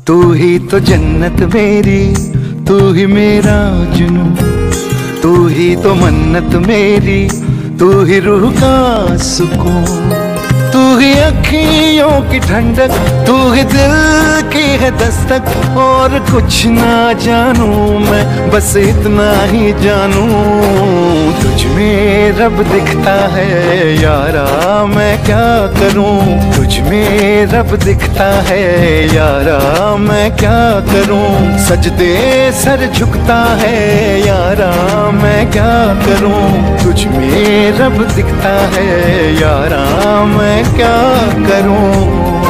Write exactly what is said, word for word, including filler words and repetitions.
तू ही तो जन्नत मेरी, तू ही मेरा जुनून, तू ही तो मन्नत मेरी, तू ही रूह का सुकून, तू ही अखियों की ठंडक, तू ही दिल की है दस्तक। और कुछ ना जानू मैं, बस इतना ही जानू, तुझ में रब दिखता है यारा, मैं क्या करूं। तुझ में रब दिखता है यारा, मैं क्या करूं। सजदे सर झुकता है यारा, मैं क्या करूं। तुझ में रब दिखता है यारा, मैं क्या करूं।